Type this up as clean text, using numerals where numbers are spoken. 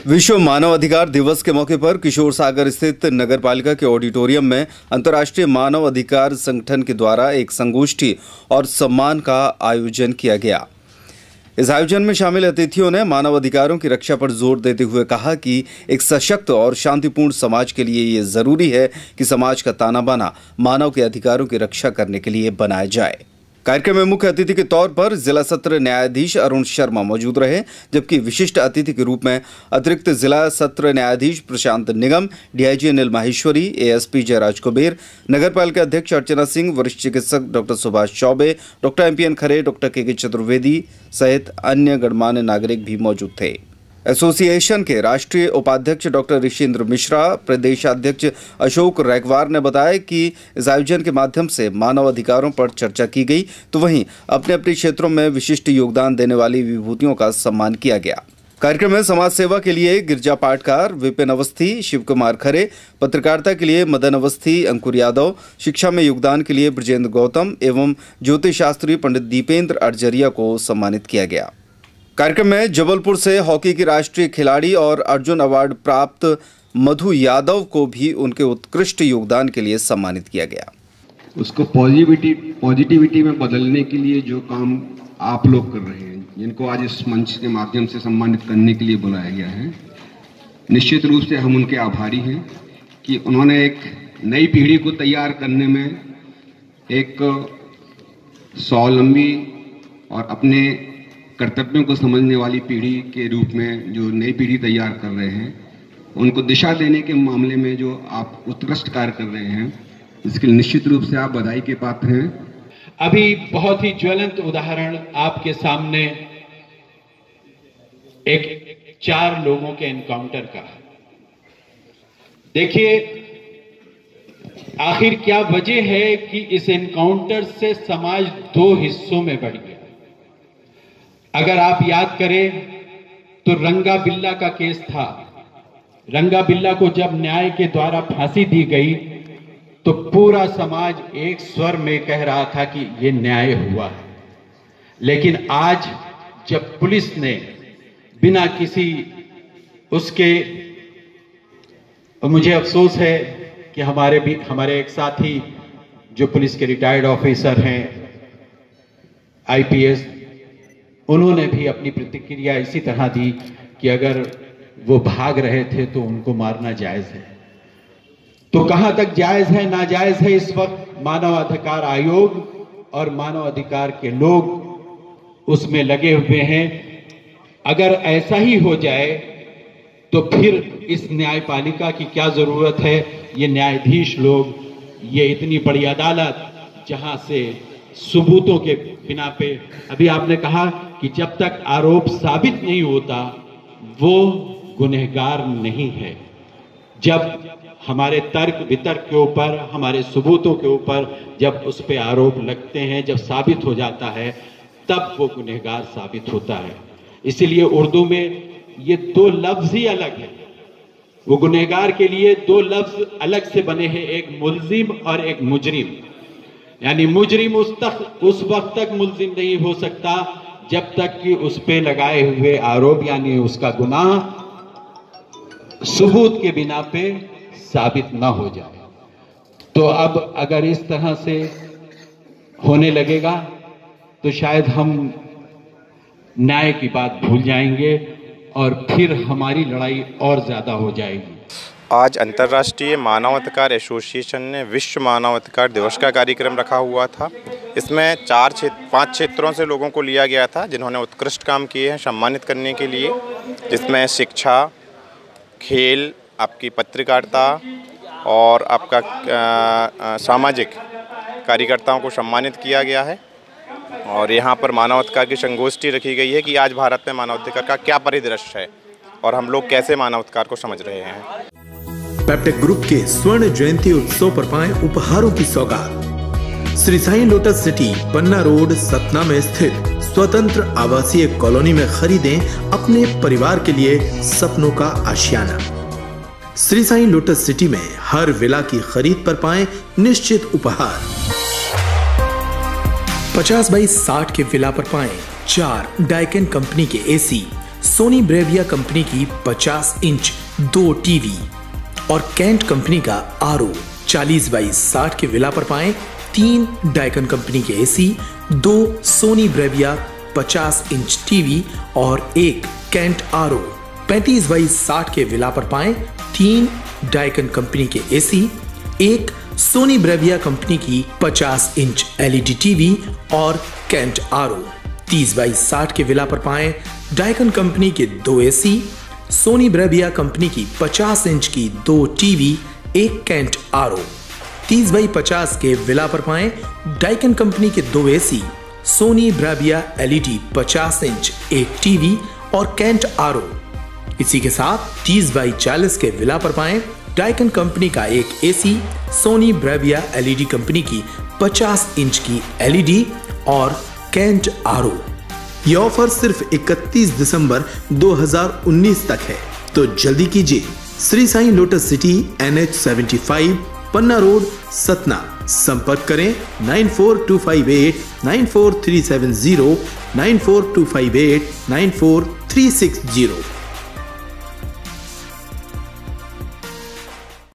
विश्व मानव अधिकार दिवस के मौके पर किशोर सागर स्थित नगर पालिका के ऑडिटोरियम में अंतर्राष्ट्रीय मानव अधिकार संगठन के द्वारा एक संगोष्ठी और सम्मान का आयोजन किया गया। इस आयोजन में शामिल अतिथियों ने मानव अधिकारों की रक्षा पर जोर देते हुए कहा कि एक सशक्त और शांतिपूर्ण समाज के लिए ये जरूरी है कि समाज का ताना बाना मानव के अधिकारों की रक्षा करने के लिए बनाया जाए। कार्यक्रम में मुख्य अतिथि के तौर पर जिला सत्र न्यायाधीश अरुण शर्मा मौजूद रहे, जबकि विशिष्ट अतिथि के रूप में अतिरिक्त जिला सत्र न्यायाधीश प्रशांत निगम, डीआईजी अनिल माहेश्वरी, एएसपी जयराज कुबेर, नगरपालिका अध्यक्ष अर्चना सिंह, वरिष्ठ चिकित्सक doctor Subhash Chaubey, doctor MPN Khare, doctor K Chaturvedi सहित अन्य गणमान्य नागरिक भी मौजूद थे। एसोसिएशन के राष्ट्रीय उपाध्यक्ष डॉक्टर ऋषिंद्र मिश्रा, प्रदेशाध्यक्ष अशोक रैकवार ने बताया कि इस आयोजन के माध्यम से मानव अधिकारों पर चर्चा की गई, तो वहीं अपने अपने क्षेत्रों में विशिष्ट योगदान देने वाली विभूतियों का सम्मान किया गया। कार्यक्रम में समाज सेवा के लिए गिरजा पाटकार, विपिन अवस्थी, शिव कुमार खरे, पत्रकारिता के लिए मदन अवस्थी, अंकुर यादव, शिक्षा में योगदान के लिए ब्रजेंद्र गौतम एवं ज्योतिष शास्त्री पंडित दीपेंद्र अर्जरिया को सम्मानित किया गया। कार्यक्रम में जबलपुर से हॉकी की राष्ट्रीय खिलाड़ी और अर्जुन अवार्ड प्राप्त मधु यादव को भी उनके उत्कृष्ट योगदान के लिए सम्मानित किया गया। उसको पॉजिटिविटी में बदलने के लिए जो काम आप लोग कर रहे हैं, जिनको आज इस मंच के माध्यम से सम्मानित करने के लिए बुलाया गया है, निश्चित रूप से हम उनके आभारी हैं कि उन्होंने एक नई पीढ़ी को तैयार करने में एक स्वावलंबी और अपने कर्तव्यों को समझने वाली पीढ़ी के रूप में जो नई पीढ़ी तैयार कर रहे हैं, उनको दिशा देने के मामले में जो आप उत्कृष्ट कार्य कर रहे हैं, इसके लिए निश्चित रूप से आप बधाई के पात्र हैं। अभी बहुत ही ज्वलंत उदाहरण आपके सामने एक 4 लोगों के एनकाउंटर का। देखिए आखिर क्या वजह है कि इस एनकाउंटर से समाज 2 हिस्सों में बढ़ गया। अगर आप याद करें तो रंगा बिल्ला का केस था। रंगा बिल्ला को जब न्याय के द्वारा फांसी दी गई तो पूरा समाज एक स्वर में कह रहा था कि यह न्याय हुआ है। लेकिन आज जब पुलिस ने बिना किसी उसके, मुझे अफसोस है कि हमारे एक साथी जो पुलिस के रिटायर्ड ऑफिसर हैं, आईपीएस, उन्होंने भी अपनी प्रतिक्रिया इसी तरह दी कि अगर वो भाग रहे थे तो उनको मारना जायज है। तो कहां तक जायज है नाजायज है, इस वक्त मानव अधिकार आयोग और मानव अधिकार के लोग उसमें लगे हुए हैं। अगर ऐसा ही हो जाए तो फिर इस न्यायपालिका की क्या जरूरत है। ये न्यायाधीश लोग, ये इतनी बड़ी अदालत जहां से सबूतों के बिना पे, अभी आपने कहा कि जब तक आरोप साबित नहीं होता वो गुनहगार नहीं है। जब हमारे तर्क वितर्क के ऊपर, हमारे सबूतों के ऊपर जब उस पे आरोप लगते हैं, जब साबित हो जाता है, तब वो गुनहगार साबित होता है। इसीलिए उर्दू में ये 2 लफ्ज ही अलग है। वो गुनहगार के लिए 2 लफ्ज अलग से बने हैं, एक मुल्जिम और एक मुजरिम। यानी मुजरिम उस वक्त तक मुल्जिम नहीं हो सकता जब तक कि उस पे लगाए हुए आरोप यानी उसका गुनाह सबूत के बिना पे साबित ना हो जाए। तो अब अगर इस तरह से होने लगेगा तो शायद हम न्याय की बात भूल जाएंगे और फिर हमारी लड़ाई और ज्यादा हो जाएगी। आज अंतर्राष्ट्रीय मानवाधिकार एसोसिएशन ने विश्व मानवाधिकार दिवस का कार्यक्रम रखा हुआ था। इसमें 5 क्षेत्रों से लोगों को लिया गया था जिन्होंने उत्कृष्ट काम किए हैं सम्मानित करने के लिए, जिसमें शिक्षा, खेल, आपकी पत्रकारिता और आपका सामाजिक कार्यकर्ताओं को सम्मानित किया गया है। और यहाँ पर मानवाधिकार की संगोष्ठी रखी गई है कि आज भारत में मानवाधिकार का क्या परिदृश्य है और हम लोग कैसे मानवाधिकार को समझ रहे हैं। पेप्टेक ग्रुप के स्वर्ण जयंती उत्सव पर पाएं उपहारों की सौगात। Shri Sai lotus city, Panna road, Satna में स्थित स्वतंत्र आवासीय कॉलोनी में खरीदें अपने परिवार के लिए सपनों का आशियाना। श्री साईं लोटस सिटी में हर विला की खरीद पर पाएं निश्चित उपहार। 50 बाई 60 के विला पर पाएं 4 डाइकिन कंपनी के एसी, सोनी ब्रेविया कंपनी की 50 इंच 2 टीवी और कैंट कंपनी का आरओ 40x60 के विला पर पाएं 3 डाइकन कंपनी के AC, 2 Sony Bravia 50 inch TV और 1 कैंट आरओ 35x60 के विला पर पाएं 3 डाइकन कंपनी के एसी, 1 सोनी ब्रेविया कंपनी की 50 इंच एलईडी टीवी और कैंट आरओ 30x60 के विला पर पाएं डाइकन कंपनी के 2 एसी, सोनी ब्रेविया कंपनी की 50 इंच की 2 टीवी, 1 कैंट आरओ 30x50 के विला पर पाएं डाइकन कंपनी के 2 AC, Sony Bravia LED 50 inch 1 TV और कैंट आरओ। इसी के साथ 30x40 के विला पर पाएं डाइकन कंपनी का 1 AC, Sony Bravia LED company की 50 इंच की एलईडी और कैंट आरओ। यह ऑफर सिर्फ 31 दिसंबर 2019 तक है, तो जल्दी कीजिए। Shri Sai lotus city NH75 Panna road Satna. संपर्क करें 9425894370, 9425894360।